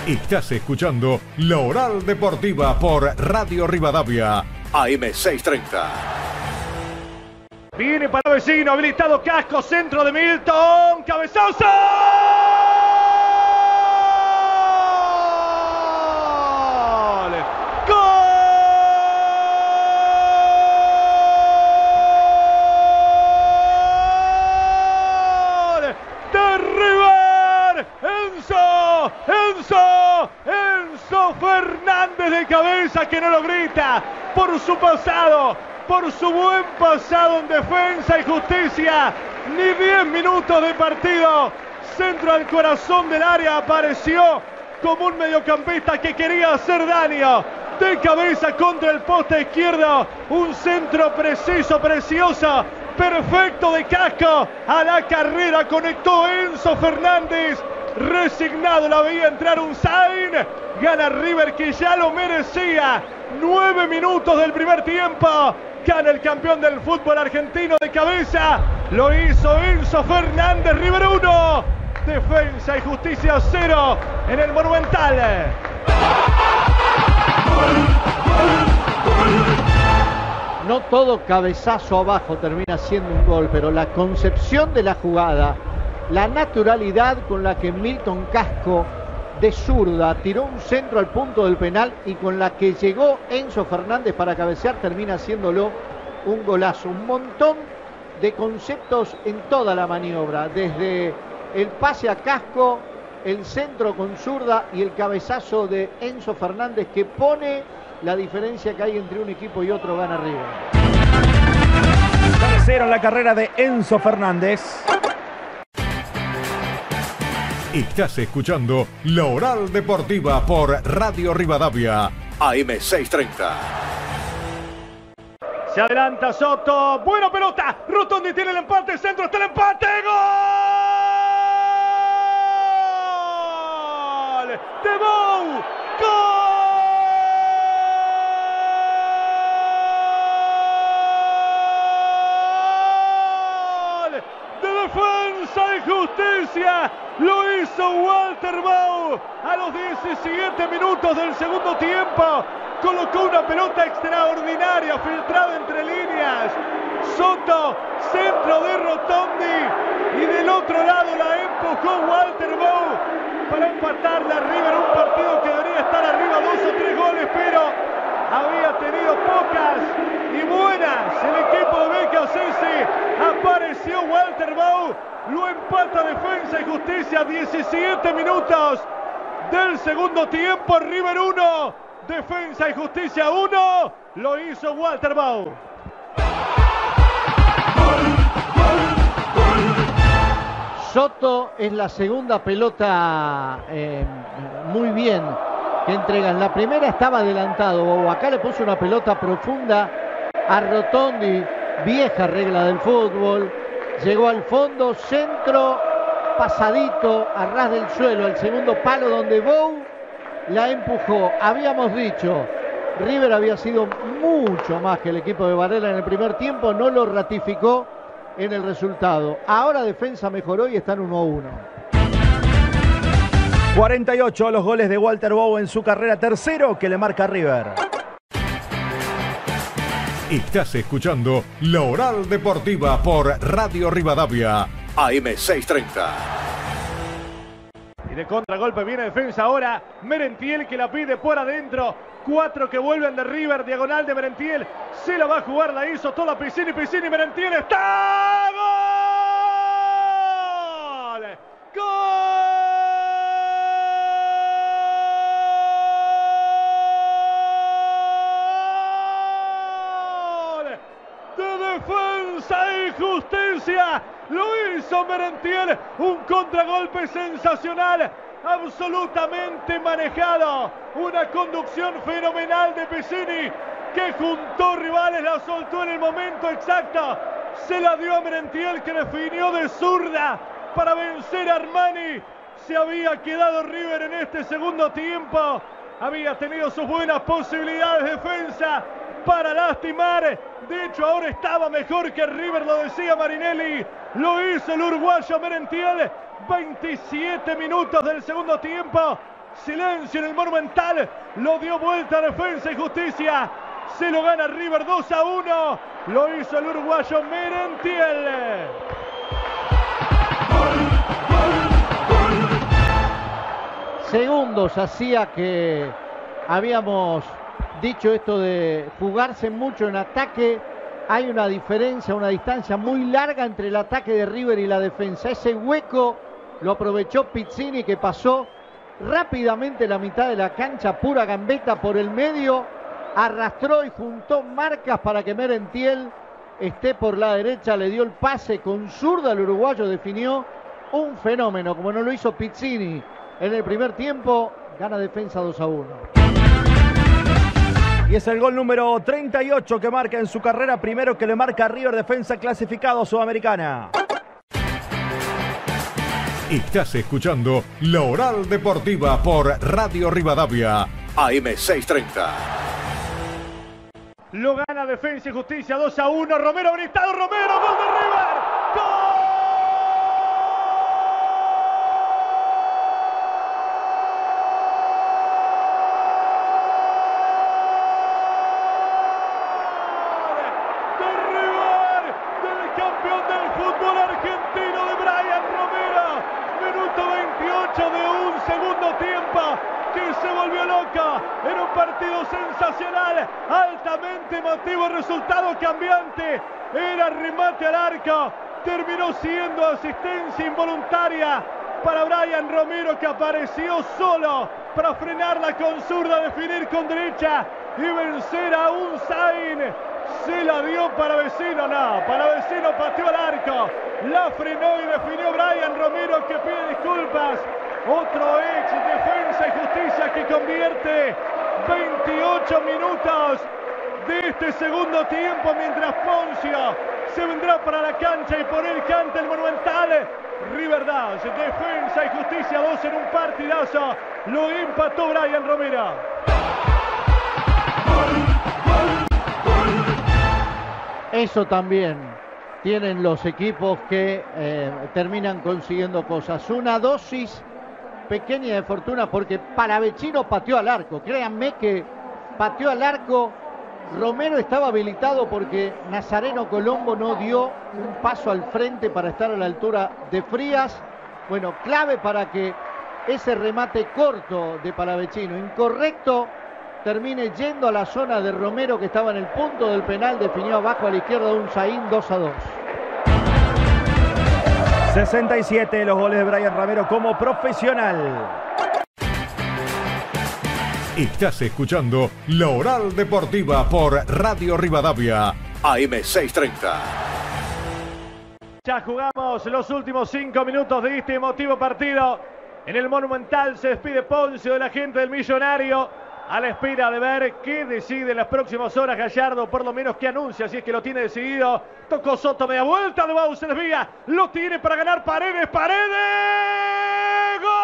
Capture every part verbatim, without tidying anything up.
Estás escuchando La Oral Deportiva por Radio Rivadavia, A M seiscientos treinta. Viene para Vecino, habilitado Casco, centro de Milton, cabezazo. Enzo, Enzo Fernández de cabeza, que no lo grita por su pasado, por su buen pasado en Defensa y Justicia. Ni diez minutos de partido, centro al corazón del área, apareció como un mediocampista que quería hacer daño. De cabeza contra el poste izquierdo, un centro preciso, precioso, perfecto de Casco. A la carrera conectó Enzo Fernández. Resignado la veía entrar un Sain. Gana River, que ya lo merecía. Nueve minutos del primer tiempo. Gana el campeón del fútbol argentino de cabeza. Lo hizo Enzo Fernández. River uno, Defensa y Justicia cero en el Monumental. No todo cabezazo abajo termina siendo un gol, pero la concepción de la jugada, la naturalidad con la que Milton Casco de zurda tiró un centro al punto del penal y con la que llegó Enzo Fernández para cabecear, termina haciéndolo un golazo. Un montón de conceptos en toda la maniobra, desde el pase a Casco, el centro con zurda y el cabezazo de Enzo Fernández, que pone la diferencia que hay entre un equipo y otro. Gana River. Tercero en la carrera de Enzo Fernández. Estás escuchando La Oral Deportiva por Radio Rivadavia, A M seiscientos treinta. Se adelanta Soto, buena pelota, Rotondi tiene el empate, centro está el empate, ¡gol! ¡De Bou! ¡Gol! ¡De Defensa y Justicia! Lo hizo Walter Bou a los diecisiete minutos del segundo tiempo. Colocó una pelota extraordinaria, filtrada entre líneas. Soto, centro de Rotondi. Y del otro lado la empujó Walter Bou para empatarle a River. Un partido que debería estar arriba dos o tres goles, pero había tenido pocas y buenas el equipo de Becasese. Apareció Walter Bou. Lo empata Defensa y Justicia. diecisiete minutos del segundo tiempo. River uno, Defensa y Justicia uno. Lo hizo Walter Bou. Soto es la segunda pelota eh, muy bien que entregan. La primera estaba adelantado Bou. Acá le puso una pelota profunda a Rotondi. Vieja regla del fútbol. Llegó al fondo, centro, pasadito, a ras del suelo, al segundo palo donde Bou la empujó. Habíamos dicho, River había sido mucho más que el equipo de Varela en el primer tiempo, no lo ratificó en el resultado. Ahora Defensa mejoró y están uno a uno. cuarenta y ocho los goles de Walter Bou en su carrera, tercero que le marca River. Estás escuchando La Oral Deportiva por Radio Rivadavia, A M seiscientos treinta. Y de contragolpe viene Defensa ahora. Merentiel, que la pide por adentro. Cuatro que vuelven de River. Diagonal de Merentiel. Se la va a jugar, la hizo toda Piscini. Piscini, Merentiel. ¡Está! ¡Gol! ¡Gol! Defensa y Justicia, lo hizo Merentiel, un contragolpe sensacional, absolutamente manejado, una conducción fenomenal de Piscini, que juntó rivales, la soltó en el momento exacto, se la dio a Merentiel, que definió de zurda para vencer a Armani. Se había quedado River en este segundo tiempo, había tenido sus buenas posibilidades Defensa para lastimar. De hecho, ahora estaba mejor que River, lo decía Marinelli. Lo hizo el uruguayo Merentiel. veintisiete minutos del segundo tiempo. Silencio en el Monumental. Lo dio vuelta Defensa y Justicia. Se lo gana River dos a uno. Lo hizo el uruguayo Merentiel. Segundos hacía que habíamos dicho esto de jugarse mucho en ataque. Hay una diferencia, una distancia muy larga entre el ataque de River y la defensa. Ese hueco lo aprovechó Pizzini, que pasó rápidamente la mitad de la cancha, pura gambeta por el medio, arrastró y juntó marcas para que Merentiel esté por la derecha, le dio el pase con zurda al uruguayo, definió un fenómeno, como no lo hizo Pizzini en el primer tiempo. Gana Defensa dos a uno. Y es el gol número treinta y ocho que marca en su carrera, primero que le marca a River, Defensa clasificado a Sudamericana. Estás escuchando La Oral Deportiva por Radio Rivadavia, A M seiscientos treinta. Lo gana Defensa y Justicia dos a uno. Romero habilitado, Romero, gol de River. ¡Gol! En un partido sensacional, altamente emotivo, resultado cambiante. Era remate al arco, terminó siendo asistencia involuntaria para Brian Romero, que apareció solo para frenarla con zurda, definir con derecha y vencer a un Zain. Se la dio para Vecino, no, para Vecino pateó al arco, la frenó y definió Brian Romero, que pide disculpas. Otro ex Defensa y Justicia que convierte veintiocho minutos de este segundo tiempo, mientras Poncio se vendrá para la cancha y por él canta el Monumental. River dos, Defensa y Justicia dos en un partidazo. Lo empató Brian Romero. Eso también tienen los equipos que eh, terminan consiguiendo cosas. Una dosis pequeña de fortuna, porque Palavecino pateó al arco. Créanme que pateó al arco. Romero estaba habilitado porque Nazareno Colombo no dio un paso al frente para estar a la altura de Frías. Bueno, clave para que ese remate corto de Palavecino, incorrecto, termine yendo a la zona de Romero, que estaba en el punto del penal, definió abajo a la izquierda de un Zain. Dos a dos. sesenta y siete los goles de Brian Romero como profesional. Estás escuchando La Oral Deportiva por Radio Rivadavia, A M seiscientos treinta. Ya jugamos los últimos cinco minutos de este emotivo partido. En el Monumental se despide Poncio de la gente del Millonario, a la espera de ver qué decide en las próximas horas Gallardo, por lo menos qué anuncia, si es que lo tiene decidido. Tocó Soto, media vuelta, de Bau se desvía, lo tiene para ganar Paredes, Paredes, ¡gol!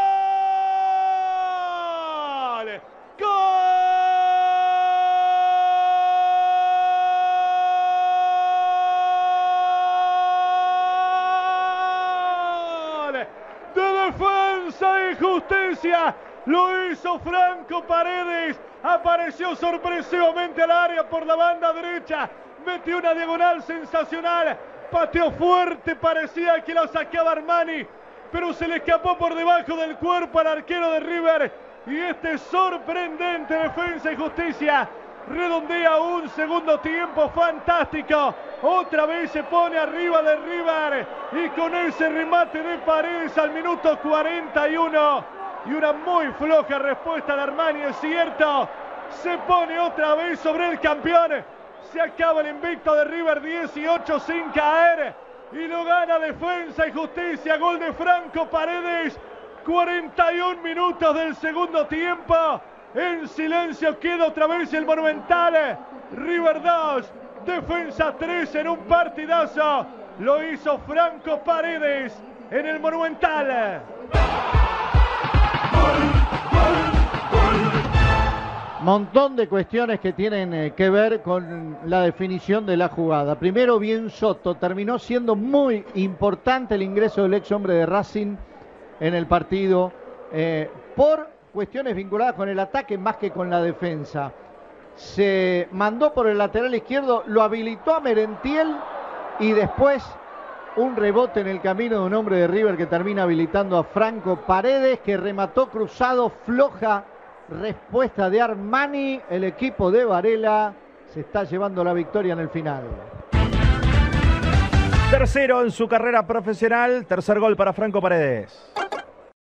¡Gol! De Defensa y Justicia. Lo hizo Franco Paredes, apareció sorpresivamente al área por la banda derecha, metió una diagonal sensacional, pateó fuerte, parecía que lo saqueaba Armani, pero se le escapó por debajo del cuerpo al arquero de River, y este sorprendente Defensa y Justicia redondea un segundo tiempo fantástico. Otra vez se pone arriba de River, y con ese remate de Paredes al minuto cuarenta y uno, y una muy floja respuesta de Armani, es cierto, se pone otra vez sobre el campeón. Se acaba el invicto de River, dieciocho sin caer, y lo gana Defensa y Justicia. Gol de Franco Paredes, cuarenta y un minutos del segundo tiempo. En silencio queda otra vez el Monumental. River dos, Defensa tres en un partidazo. Lo hizo Franco Paredes en el Monumental. Montón de cuestiones que tienen eh, que ver con la definición de la jugada. Primero, bien Soto, terminó siendo muy importante el ingreso del ex hombre de Racing en el partido, eh, por cuestiones vinculadas con el ataque más que con la defensa. Se mandó por el lateral izquierdo, lo habilitó a Merentiel y después un rebote en el camino de un hombre de River que termina habilitando a Franco Paredes, que remató cruzado. Floja respuesta de Armani. El equipo de Varela se está llevando la victoria en el final. Tercero en su carrera profesional, tercer gol para Franco Paredes.